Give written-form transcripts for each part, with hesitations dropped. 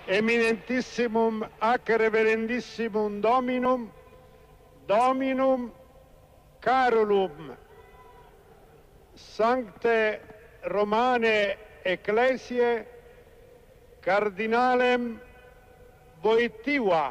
eminentissimum ac reverendissimum Dominum Carolum, Sancte Romane Ecclesiae Cardinalem Wojtyła.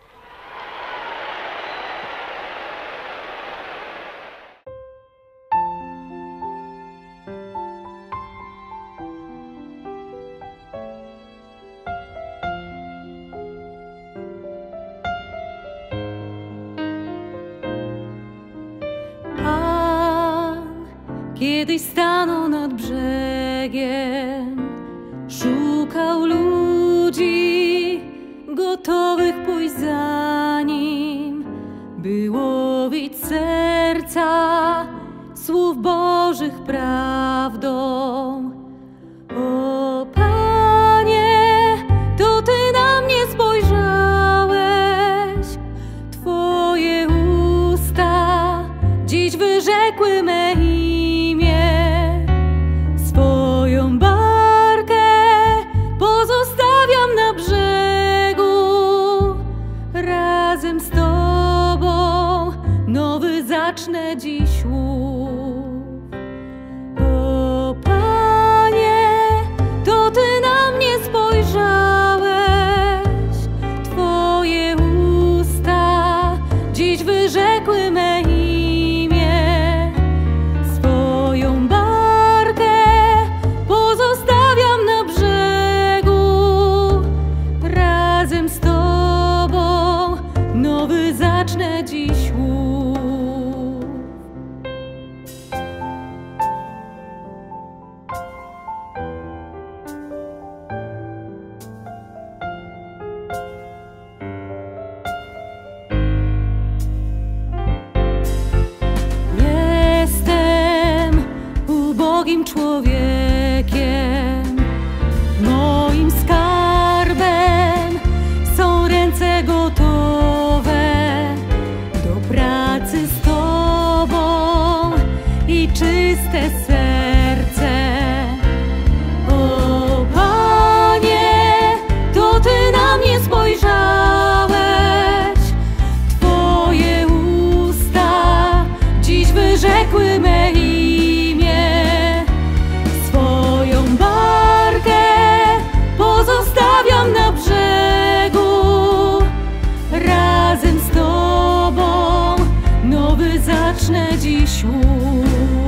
Kiedyś stanął nad brzegiem, szukał ludzi gotowych pójść za nim, by łowić serca słów Bożych prawdą. O Panie, to Ty na mnie spojrzałeś, Twoje usta dziś wyrzekły me imię. Swoją barkę pozostawiam na brzegu, razem z Tobą nowy zacznę dziś łów. O Panie, to Ty na mnie spojrzałeś, Twoje usta dziś wyrzekły me imię. Swoją barkę pozostawiam na brzegu, razem z Tobą nowy zacznę dziś łów. Jestem ubogim człowiekiem, moim skarbem są ręce gotowe do pracy z Tobą i czyste serce. O Panie, to Ty na mnie spojrzałeś, Twoje usta dziś wyrzekły me imię. Swoją barkę pozostawiam na brzegu, razem z Tobą nowy zacznę dziś łów.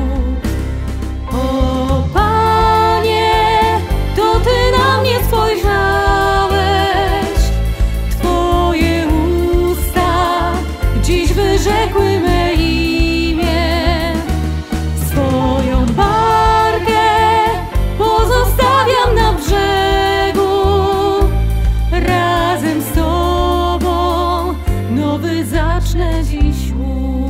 O Panie, to Ty na mnie spojrzałeś, Twoje usta dziś wyrzekły me imię. Swoją barkę pozostawiam na brzegu, razem z Tobą nowy zacznę dziś łów.